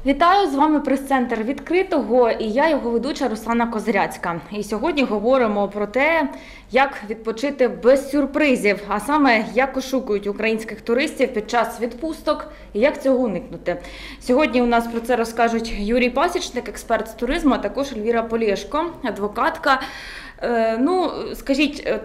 Вітаю, з вами прес-центр «Відкритого» і я, його ведуча Руслана Козиряцька. І сьогодні говоримо про те, як відпочити без сюрпризів, а саме, як ошукують українських туристів під час відпусток і як цього уникнути. Сьогодні у нас про це розкажуть Юрій Пасічник, експерт з туризму, а також Ельвіра Полєшко, адвокатка. Скажіть,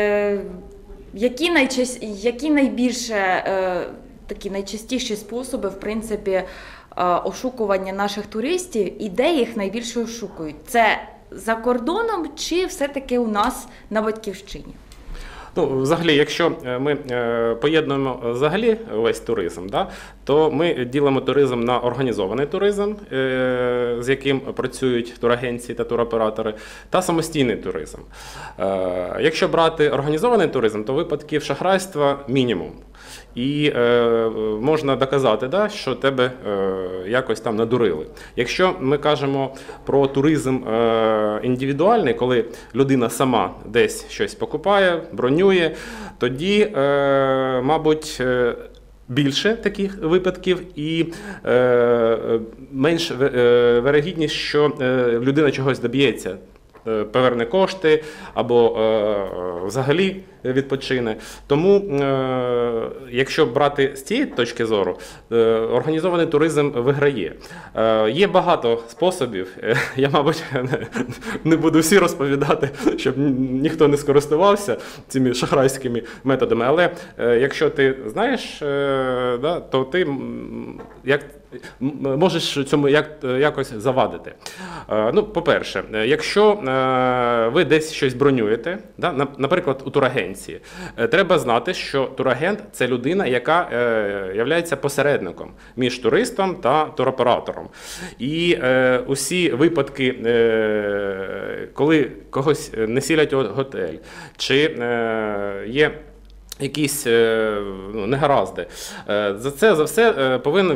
які найбільше такі найчастіші способи, в принципі, ошукування наших туристів і де їх найбільше ошукують? Це за кордоном чи все-таки у нас на батьківщині? Взагалі, якщо ми поєднуємо взагалі весь туризм, то ми ділимо туризм на організований туризм, з яким працюють турагенції та туроператори, та самостійний туризм. Якщо брати організований туризм, то випадків шахрайства мінімум. І можна доказати, що тебе якось там надурили. Якщо ми кажемо про туризм індивідуальний, коли людина сама десь щось покупає, бронює, тоді, мабуть, більше таких випадків і менш вирогідність, що людина чогось доб'ється. Поверне кошти або взагалі відпочине. Тому, якщо брати з цієї точки зору, організований туризм виграє. Є багато способів, я, мабуть, не буду всі розповідати, щоб ніхто не скористувався цими шахрайськими методами, але якщо ти знаєш, то ти можеш цьому якось завадити. По-перше, якщо ви десь щось бронюєте, наприклад, у турагенції, треба знати, що турагент – це людина, яка є посередником між туристом та туроператором. І усі випадки, коли когось не сілять у готель, чи є якісь негаразди. За все повинен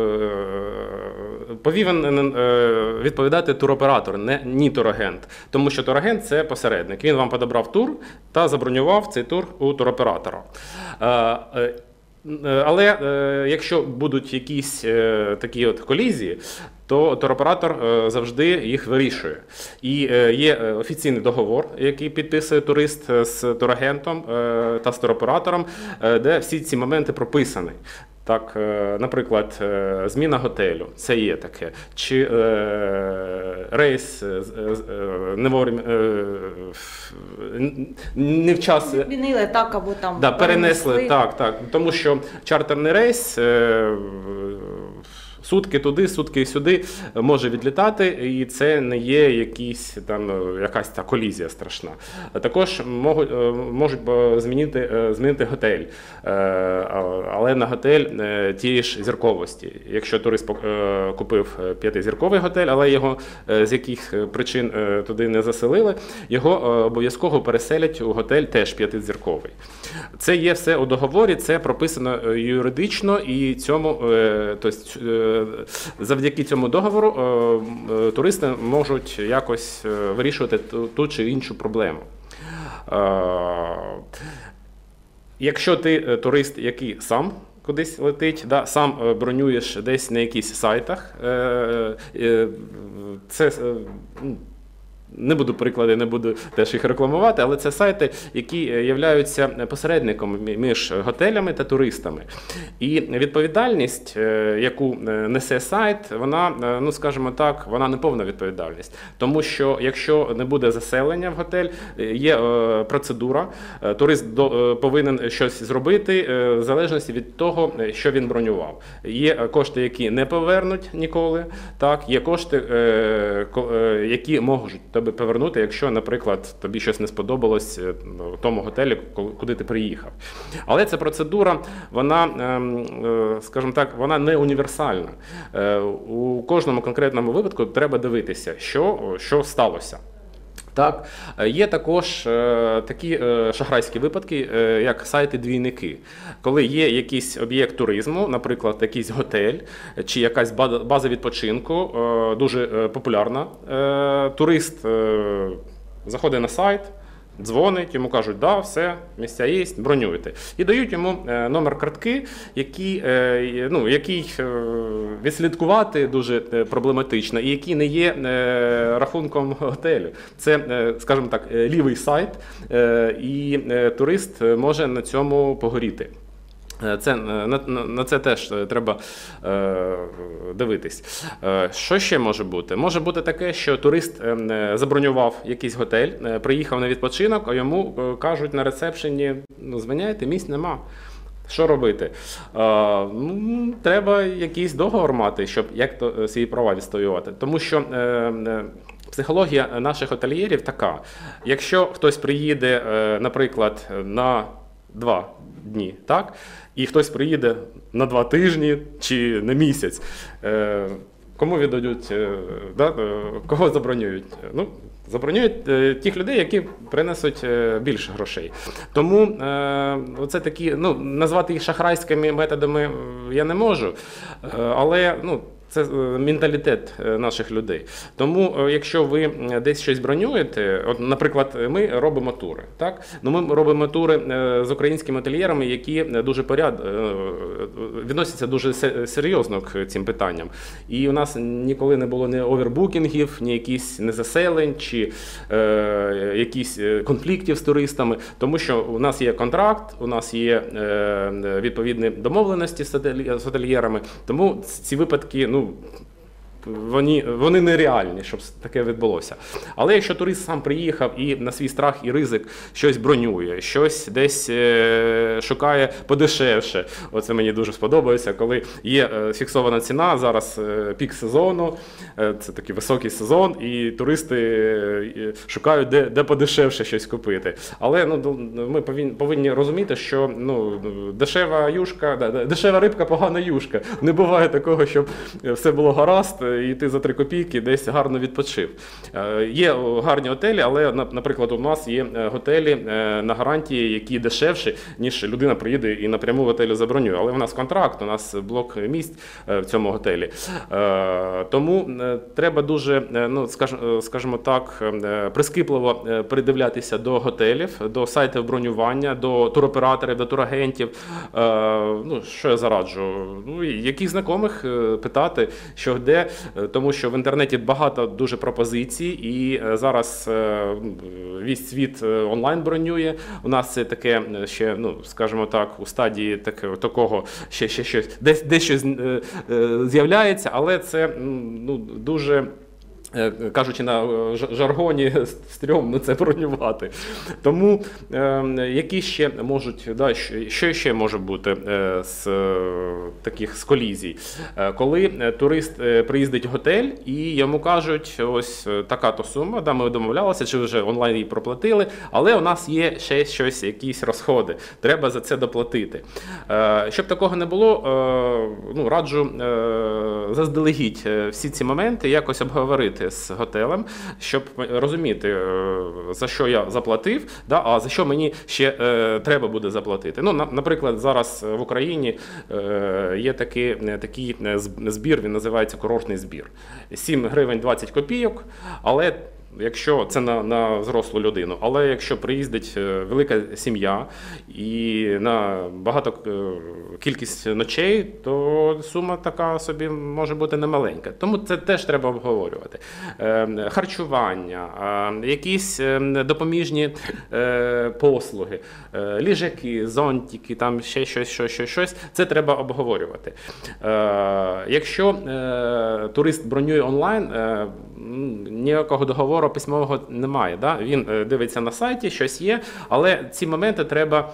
відповідати туроператор, не турагент. Тому що турагент – це посередник. Він вам подобрав тур та забронював цей тур у туроператора. Але якщо будуть якісь такі колізії, то туроператор завжди їх вирішує. І є офіційний договор, який підписує турист з турагентом та з туроператором, де всі ці моменти прописані. Так, наприклад, зміна готелю, це є таке, чи рейс не в час... Змінили так, або там перенесли, так, тому що чартерний рейс сутки туди, сутки сюди може відлітати, і це не є якась та колізія страшна. Також можуть змінити готель, але на готель тієї ж зірковості. Якщо турист купив 5-зірковий готель, але його з яких причин туди не заселили, його обов'язково переселять у готель теж 5-зірковий. Це є все у договорі, це прописано юридично, і завдяки цьому договору туристи можуть якось вирішувати ту чи іншу проблему. Якщо ти турист, який сам кудись летить, сам бронюєш десь на якихось сайтах, це... Не буду приклади, не буду теж їх рекламувати, але це сайти, які являються посередником між готелями та туристами. І відповідальність, яку несе сайт, вона, скажімо так, вона не повна відповідальність. Тому що якщо не буде заселення в готель, є процедура, турист повинен щось зробити в залежності від того, що він бронював. Є кошти, які не повернуть ніколи, є кошти, які можуть повернути, якщо, наприклад, тобі щось не сподобалось в тому готелі, куди ти приїхав. Але ця процедура, вона, скажімо так, вона не універсальна. У кожному конкретному випадку треба дивитися, що сталося. Так, є також такі шахрайські випадки, як сайти-двійники. Коли є якийсь об'єкт туризму, наприклад, якийсь готель чи якась база відпочинку, дуже популярна, турист заходить на сайт, Дзвонить, йому кажуть, да, все, місця є, бронюйте. І дають йому номер картки, який відслідкувати дуже проблематично і який не є рахунком готелю. Це, скажімо так, лівий сайт, і турист може на цьому погоріти. На це теж треба дивитись. Що ще може бути? Може бути таке, що турист забронював якийсь готель, приїхав на відпочинок, а йому кажуть на ресепшені, звиняйте, місць нема. Що робити? Треба якийсь договор мати, щоб як-то свої права відстоювати. Тому що психологія наших готельєрів така. Якщо хтось приїде, наприклад, на 2 дні, так? І хтось приїде на 2 тижні чи на місяць, кому віддадуть, кого забронюють? Забронюють тих людей, які принесуть більше грошей. Тому це такі, назвати їх шахрайськими методами я не можу, але це менталітет наших людей. Тому, якщо ви десь щось бронюєте, от, наприклад, ми робимо тури, так? Ми робимо тури з українськими ательєрами, які дуже відносяться дуже серйозно к цим питанням. І у нас ніколи не було ні овербукінгів, ні якісь незаселень, чи якісь конфліктів з туристами, тому що у нас є контракт, у нас є відповідні домовленості з ательєрами, тому ці випадки, вони нереальні, щоб таке відбулося. Але якщо турист сам приїхав і на свій страх і ризик щось бронює, щось десь шукає подешевше, оце мені дуже сподобається, коли є фіксована ціна, зараз пік сезону, це такий високий сезон, і туристи шукають, де подешевше щось купити. Але ми повинні розуміти, що дешева рибка, погана юшка. Не буває такого, щоб все було гаразд, і ти за 3 копійки десь гарно відпочив. Є гарні готелі, але, наприклад, у нас є готелі на гарантії, які дешевші, ніж людина приїде і напряму в готелі забронює. Але у нас контракт, у нас блок місць в цьому готелі. Тому треба дуже, скажімо так, прискіпливо придивлятися до готелів, до сайтів бронювання, до туроператорів, до турагентів. Що я зараджу? Яких знайомих питати, що де, тому що в інтернеті багато дуже пропозицій, і зараз весь світ онлайн бронює. У нас це таке ще, скажімо так, у стадії такого ще щось, десь щось з'являється, але це дуже, кажучи на жаргоні, стрьомно це бронювати. Тому які ще можуть, що ще може бути з таких колізій? Коли турист приїздить в готель і йому кажуть, ось така-то сума, ми домовлялися, чи вже онлайн її проплатили, але у нас є ще щось, якісь розходи, треба за це доплатити. Щоб такого не було, раджу заздалегідь всі ці моменти якось обговорити з готелем, щоб розуміти, за що я заплатив, а за що мені ще треба буде заплатити. Наприклад, зараз в Україні є такий збір, він називається курортний збір. 7 гривень 20 копійок, але якщо це на взрослу людину, але якщо приїздить велика сім'я і на багато кількість ночей, то сума така собі може бути немаленька. Тому це теж треба обговорювати. Харчування, якісь допоміжні послуги, ліжаки, зонтики, там ще щось, це треба обговорювати. Якщо турист бронює онлайн, ніякого договору письмового немає. Він дивиться на сайті, щось є, але ці моменти треба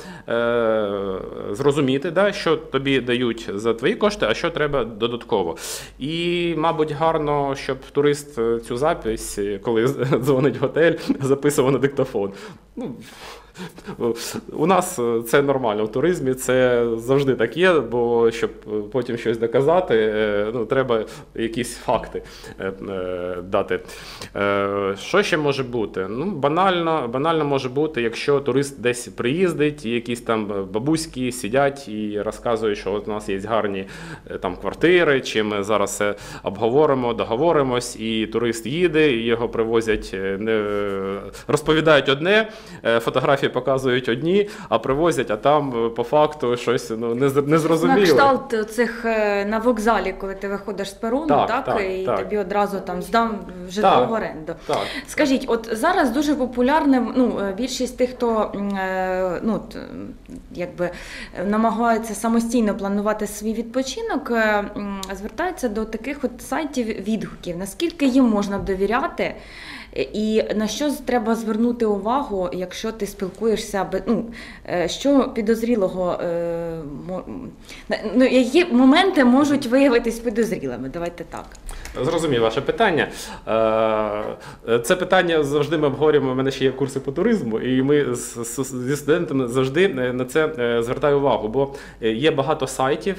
зрозуміти, що тобі дають за твої кошти, а що треба додатково. І, мабуть, гарно, щоб турист цю запись, коли дзвонить в готель, записував на диктофон. У нас це нормально в туризмі, це завжди так є, бо щоб потім щось доказати, ну, треба якісь факти дати. Що ще може бути? Ну, банально може бути, якщо турист десь приїздить, і якісь там бабуськи сидять і розказують, що от у нас є гарні там квартири, чи ми зараз все обговоримо, договоримось, і турист їде, і його привозять, розповідають одне, фотографії показують одні, а привозять, а там по факту щось незрозуміле. На кшталт цих на вокзалі, коли ти виходиш з перону, і тобі одразу там здам житло в оренду. Так. Скажіть, от зараз дуже популярним, більшість тих, хто намагається самостійно планувати свій відпочинок, звертаються до таких от сайтів відгуків. Наскільки їм можна довіряти? І на що треба звернути увагу, якщо ти спілкуєшся, що підозрілого, які моменти можуть виявитись підозрілими? Давайте так. Зрозумів ваше питання. Це питання завжди ми обговорюємо, у мене ще є курси по туризму, і ми зі студентами завжди на це звертаю увагу, бо є багато сайтів,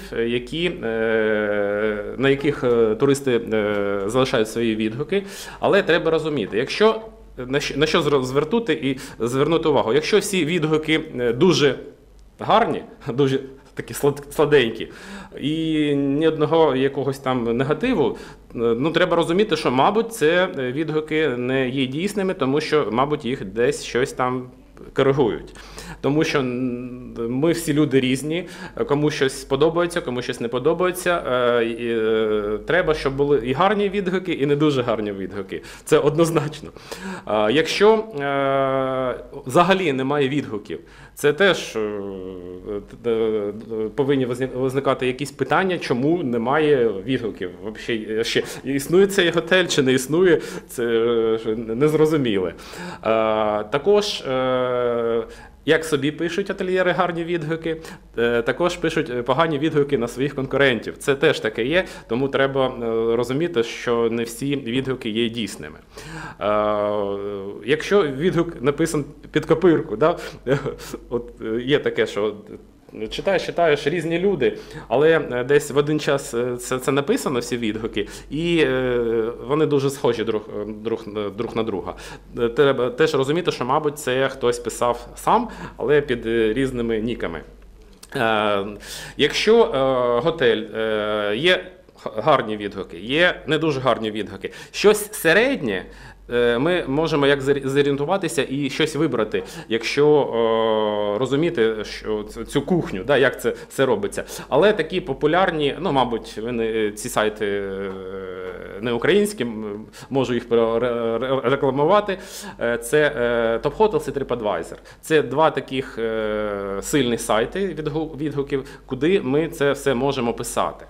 на яких туристи залишають свої відгуки, але треба розуміти, якщо на що звернути увагу, якщо всі відгуки дуже гарні, дуже такі сладенькі, і ні одного якогось там негативу, треба розуміти, що, мабуть, це відгуки не є дійсними, тому що, мабуть, їх десь щось там коригують. Тому що ми всі люди різні, кому щось подобається, кому щось не подобається. Треба, щоб були і гарні відгуки, і не дуже гарні відгуки. Це однозначно. Якщо взагалі немає відгуків, це теж повинні виникати якісь питання, чому немає відгуків. Взагалі, ще існує цей готель чи не існує, це незрозуміле. Також як собі пишуть ательєри гарні відгуки, також пишуть погані відгуки на своїх конкурентів. Це теж таке є, тому треба розуміти, що не всі відгуки є дійсними. Якщо відгук написаний під копирку, от є таке, що читаєш різні люди, але десь в один час це написано, всі відгуки, і вони дуже схожі друг на друга. Треба теж розуміти, що, мабуть, це хтось писав сам, але під різними ніками. Якщо готель є гарні відгуки, є не дуже гарні відгуки, щось середнє, ми можемо як зорієнтуватися і щось вибрати, якщо розуміти що цю кухню, як це все робиться. Але такі популярні, мабуть, ці сайти не українські, можу їх рекламувати, це Top Hotels і TripAdvisor. Це два таких сильні сайти відгуків, куди ми це все можемо писати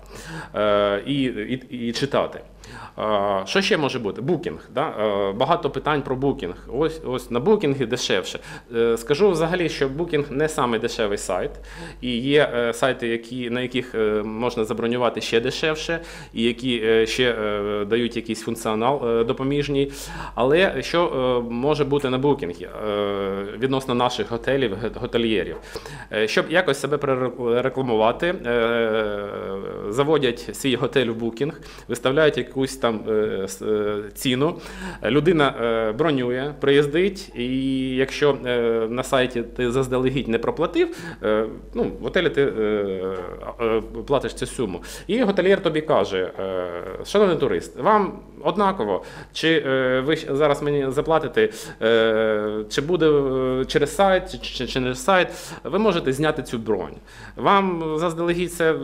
і читати. Що ще може бути? Букінг. Багато питань про букінг. Ось на букінгі дешевше. Скажу взагалі, що букінг не самий дешевий сайт. І є сайти, на яких можна забронювати ще дешевше, і які ще дають якийсь функціонал допоміжний. Але що може бути на букінгі відносно наших готелів, готельєрів? Щоб якось себе перерекламувати, заводять свій готель в букінг, виставляють якусь там ціну, людина бронює, приїздить, і якщо на сайті ти заздалегідь не проплатив, в готелі ти платиш цю суму. І готельєр тобі каже: шановний турист, вам однаково, чи ви зараз мені заплатите, чи буде через сайт, чи не сайт, ви можете зняти цю бронь. Вам заздалегідь це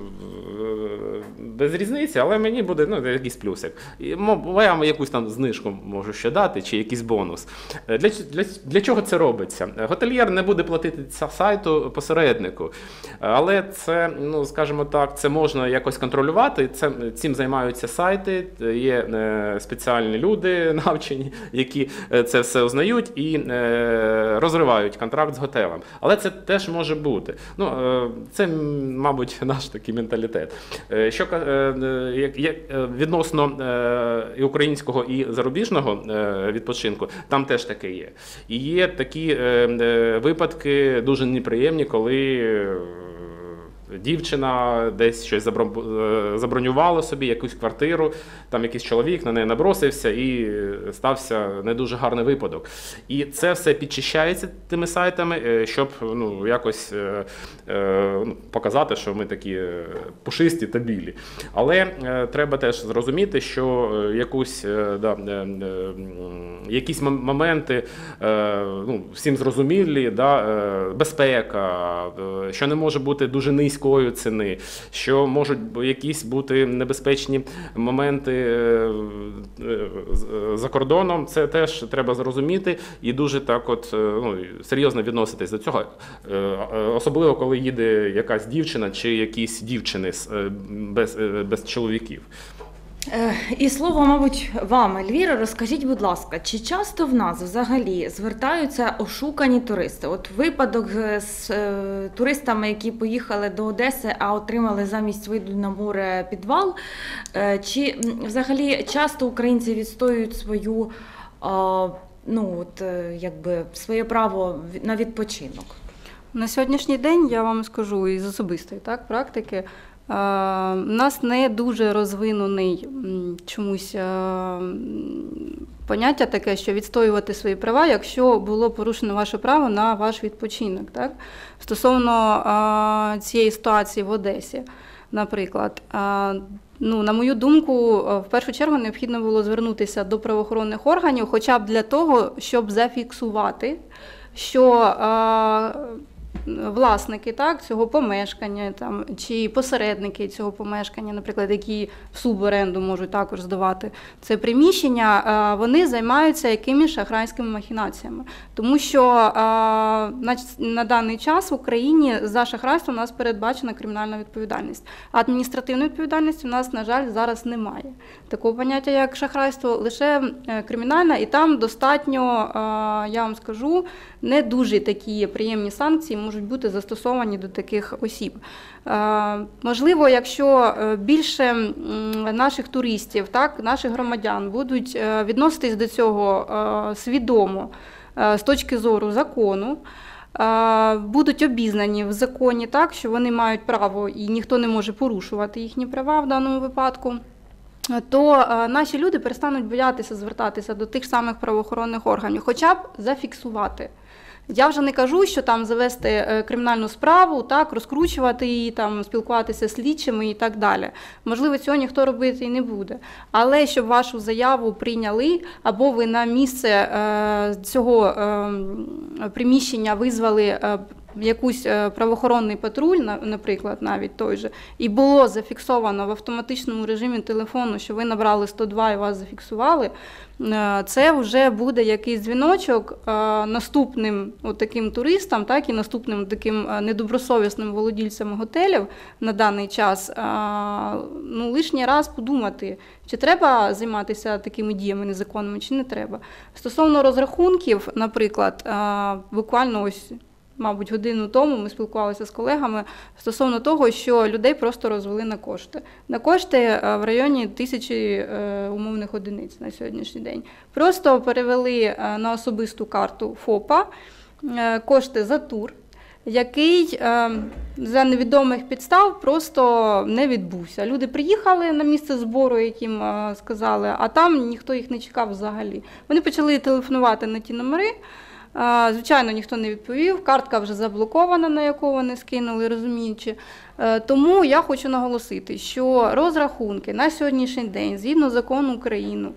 без різниці, але мені буде якийсь плюсик. Я вам якусь там знижку можу ще дати, чи якийсь бонус. Для чого це робиться? Готельєр не буде платити сайту посереднику, але це, скажімо так, це можна якось контролювати, цим займаються сайти, є спеціальні люди навчені, які це все узнають і розривають контракт з готелем. Але це теж може бути. Це, мабуть, наш такий менталітет. Відносно відносно і українського, і зарубіжного відпочинку, там теж таке є. І є такі випадки дуже неприємні, коли дівчина десь щось забронювала собі, якусь квартиру, там якийсь чоловік на неї набросився і стався не дуже гарний випадок. І це все підчищається тими сайтами, щоб якось показати, що ми такі пушисті та білі. Але треба теж зрозуміти, що якісь моменти всім зрозумілі, безпека, що не може бути дуже низькою ціни, що можуть якісь бути небезпечні моменти за кордоном, це теж треба зрозуміти і дуже так серйозно відноситись до цього, особливо коли їде якась дівчина чи якісь дівчини без чоловіків. І слово, мабуть, вам, Ельвіра, розкажіть, будь ласка, чи часто в нас взагалі звертаються ошукані туристи? От випадок з туристами, які поїхали до Одеси, а отримали замість виду на море підвал, чи взагалі часто українці відстоюють своє право на відпочинок? На сьогоднішній день, я вам скажу із особистої практики, у нас не дуже розвинений чомусь поняття таке, що відстоювати свої права, якщо було порушено ваше право на ваш відпочинок. Так? Стосовно цієї ситуації в Одесі, наприклад, на мою думку, в першу чергу необхідно було звернутися до правоохоронних органів, хоча б для того, щоб зафіксувати, що власники цього помешкання чи посередники цього помешкання, наприклад, які в суборенду можуть також здавати це приміщення, вони займаються якимись шахрайськими махінаціями. Тому що на даний час в Україні за шахрайство у нас передбачена кримінальна відповідальність. А адміністративної відповідальності у нас, на жаль, зараз немає. Такого поняття, як шахрайство, лише кримінальна, і там достатньо, я вам скажу, не дуже такі приємні санкції можуть бути застосовані до таких осіб. Можливо, якщо більше наших туристів, наших громадян будуть відноситись до цього свідомо з точки зору закону, будуть обізнані в законі, що вони мають право і ніхто не може порушувати їхні права в даному випадку, то наші люди перестануть боятися звертатися до тих самих правоохоронних органів, хоча б зафіксувати. Я вже не кажу, що завести кримінальну справу, розкручувати її, спілкуватися з слідчими і так далі. Можливо, цього ніхто робити і не буде. Але щоб вашу заяву прийняли, або ви на місце цього приміщення визвали якийсь правоохоронний патруль, наприклад, навіть той же, і було зафіксовано в автоматичному режимі телефону, що ви набрали 102 і вас зафіксували, це вже буде якийсь дзвіночок наступним таким туристам, і наступним таким недобросовісним володільцям готелів на даний час лишній раз подумати, чи треба займатися такими діями незаконними, чи не треба. Стосовно розрахунків, наприклад, буквально мабуть, годину тому ми спілкувалися з колегами стосовно того, що людей просто розвели на кошти. На кошти в районі 1000 умовних одиниць на сьогоднішній день. Просто перевели на особисту карту ФОПа кошти за тур, який за невідомих підстав просто не відбувся. Люди приїхали на місце збору, яким сказали, а там ніхто їх не чекав взагалі. Вони почали телефонувати на ті номери. Звичайно, ніхто не відповів, картка вже заблокована, на яку вони скинули, розуміючи. Тому я хочу наголосити, що розрахунки на сьогоднішній день, згідно закону України,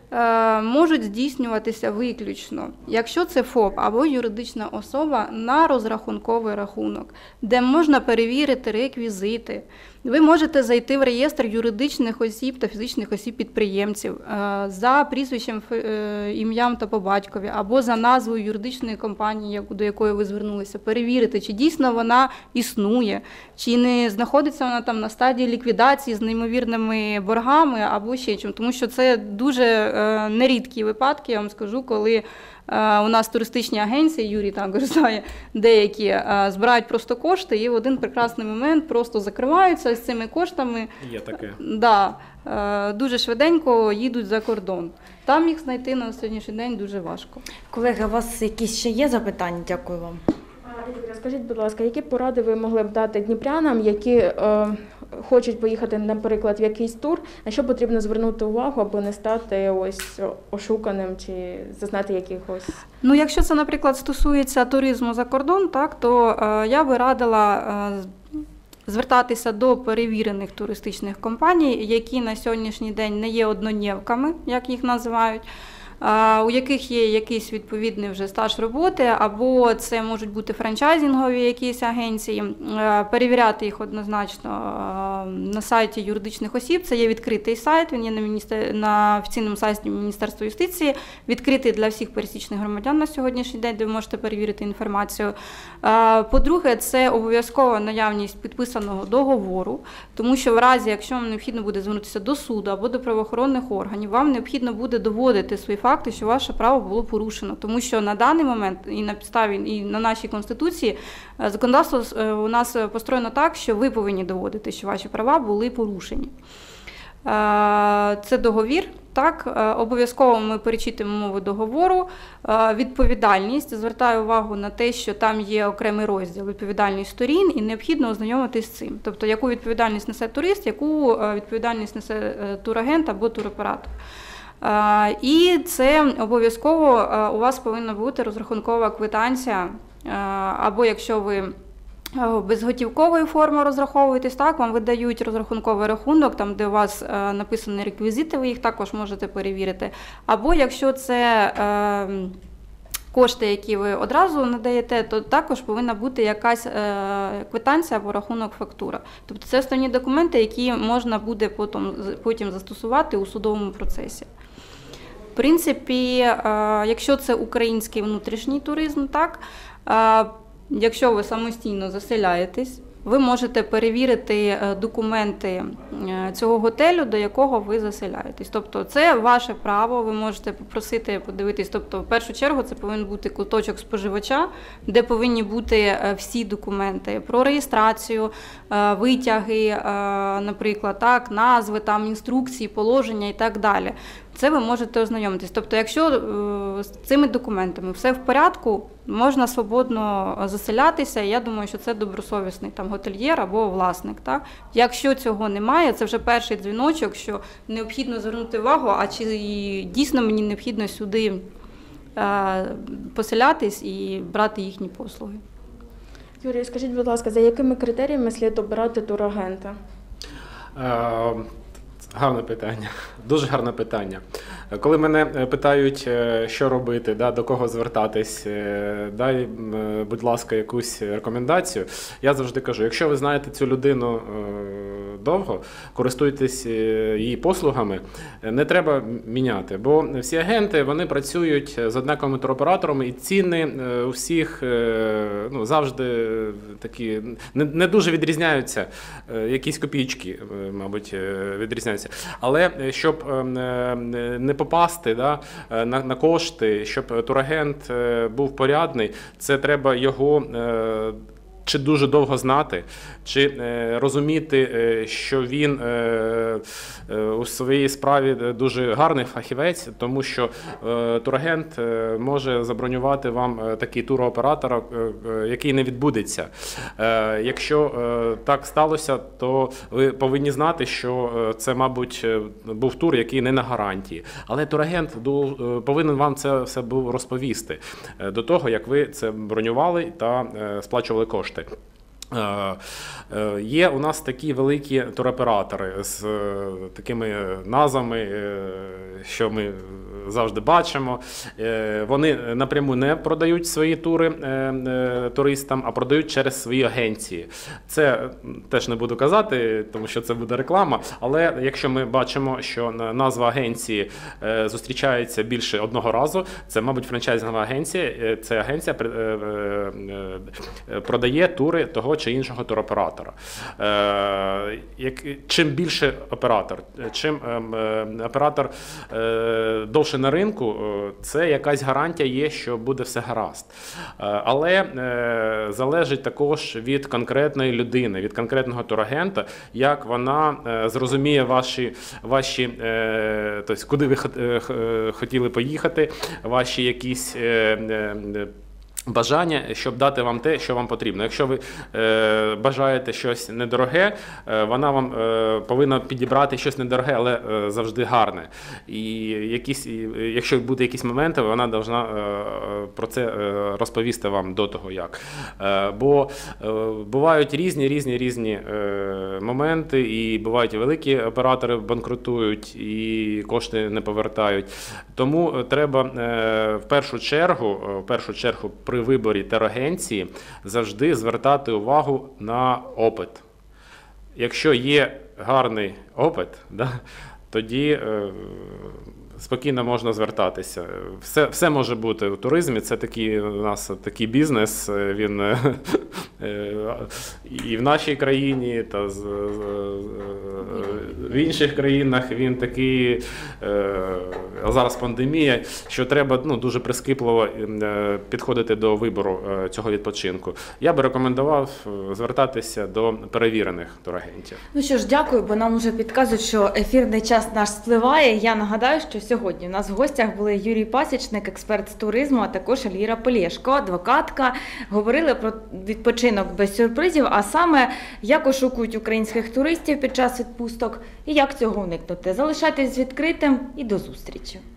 можуть здійснюватися виключно, якщо це ФОП або юридична особа на розрахунковий рахунок, де можна перевірити реквізити. Ви можете зайти в реєстр юридичних осіб та фізичних осіб-підприємців за прізвищем, ім'ям та по батькові, або за назвою юридичної компанії, до якої ви звернулися, перевірити, чи дійсно вона існує, чи не знаходиться вона на стадії ліквідації з неймовірними боргами або ще чим. Тому що це дуже нерідкі випадки, я вам скажу, коли у нас туристичні агенції, Юрій також знає, деякі збирають просто кошти і в один прекрасний момент просто закриваються з цими коштами. Є таке. Да, дуже швиденько їдуть за кордон. Там їх знайти на сьогоднішній день дуже важко. Колеги, у вас якісь ще є запитання? Дякую вам. Скажіть, будь ласка, які поради ви могли б дати дніпрянам, які хочуть поїхати, наприклад, в якийсь тур, на що потрібно звернути увагу, аби не стати ось ошуканим чи зазнати якихось? Ну, якщо це, наприклад, стосується туризму за кордон, так, то я би радила звертатися до перевірених туристичних компаній, які на сьогоднішній день не є однодневками, як їх називають, у яких є якийсь відповідний вже стаж роботи, або це можуть бути франчайзингові якісь агенції, перевіряти їх однозначно на сайті юридичних осіб. Це є відкритий сайт, він є на офіційному сайті Міністерства юстиції, відкритий для всіх пересічних громадян на сьогоднішній день, де ви можете перевірити інформацію. По-друге, це обов'язкова наявність підписаного договору, тому що в разі, якщо вам необхідно буде звернутися до суду або до правоохоронних органів, вам необхідно буде доводити свої факти, що ваше право було порушено. Тому що на даний момент і на підставі, і на нашій Конституції законодавство у нас построєно так, що ви повинні доводити, що ваші права були порушені. Це договір. Так, обов'язково ми перечитуємо мову договору. Відповідальність. Звертаю увагу на те, що там є окремий розділ відповідальність сторін і необхідно ознайомитись з цим. Тобто, яку відповідальність несе турист, яку відповідальність несе турагент або туроператор. І це обов'язково у вас повинна бути розрахункова квитанція, або якщо ви безготівковою формою розраховуєтесь, так, вам видають розрахунковий рахунок, там, де у вас написані реквізити, ви їх також можете перевірити. Або якщо це кошти, які ви одразу надаєте, то також повинна бути якась квитанція або рахунок фактура. Тобто це основні документи, які можна буде потім застосувати у судовому процесі. В принципі, якщо це український внутрішній туризм, так, якщо ви самостійно заселяєтесь, ви можете перевірити документи цього готелю, до якого ви заселяєтесь. Тобто це ваше право, ви можете попросити подивитись. Тобто в першу чергу це повинен бути куточок споживача, де повинні бути всі документи про реєстрацію, витяги, наприклад, так, назви, там, інструкції, положення і так далі. Це ви можете ознайомитись. Тобто, якщо з цими документами все в порядку, можна свободно заселятися, і я думаю, що це добросовісний там готельєр або власник. Так? Якщо цього немає, це вже перший дзвіночок, що необхідно звернути увагу, а чи дійсно мені необхідно сюди поселятись і брати їхні послуги. Юрій, скажіть, будь ласка, за якими критеріями слід обирати турагента? Гарне питання, дуже гарне питання. Коли мене питають, що робити, до кого звертатись, дай, будь ласка, якусь рекомендацію, я завжди кажу, якщо ви знаєте цю людину довго, користуйтесь її послугами, не треба міняти, бо всі агенти, вони працюють з однаковими туроператорами і ціни у всіх завжди такі, не дуже відрізняються, якісь копійки, мабуть, відрізняються. Але щоб не попасти на кошти, щоб турагент був порядний, це треба його чи дуже довго знати, чи розуміти, що він у своїй справі дуже гарний фахівець, тому що турагент може забронювати вам такий туроператор, який не відбудеться. Якщо так сталося, то ви повинні знати, що це, мабуть, був тур, який не на гарантії. Але турагент повинен вам це все був розповісти до того, як ви це бронювали та сплачували кошти. Є у нас такі великі туроператори з такими назвами, що ми завжди бачимо. Вони напряму не продають свої тури туристам, а продають через свої агенції. Це теж не буду казати, тому що це буде реклама, але якщо ми бачимо, що назва агенції зустрічається більше одного разу, це, мабуть, франчайзингова агенція, ця агенція продає тури того чи іншого туроператора. Чим більше оператор, чим оператор довше на ринку, це якась гарантія є, що буде все гаразд. Але залежить також від конкретної людини, від конкретного турагента, як вона зрозуміє ваші тобто, куди ви хотіли поїхати, ваші якісь бажання, щоб дати вам те, що вам потрібно. Якщо ви бажаєте щось недороге, вона вам повинна підібрати щось недороге, але завжди гарне. І якщо будуть якісь моменти, вона повинна про це розповісти вам до того, як. Бо бувають різні моменти, і бувають і великі оператори банкрутують, і кошти не повертають. Тому треба в першу чергу при виборі турагенції завжди звертати увагу на опит. Якщо є гарний опит, тоді спокійно можна звертатися. Все може бути у туризмі, це у нас такий бізнес, він і в нашій країні, та в інших країнах він такий, а зараз пандемія, що треба дуже прискіпливо підходити до вибору цього відпочинку. Я би рекомендував звертатися до перевірених турагентів. Ну що ж, дякую, бо нам вже підказують, що ефірний час наш спливає. Я нагадаю, що сьогодні у нас в гостях були Юрій Пасічник, експерт з туризму, а також Ельвіра Полєшко, адвокатка. Говорили про відпочинок без сюрпризів, а саме, як ошукують українських туристів під час відпусток і як цього уникнути. Залишайтесь відкритим і до зустрічі.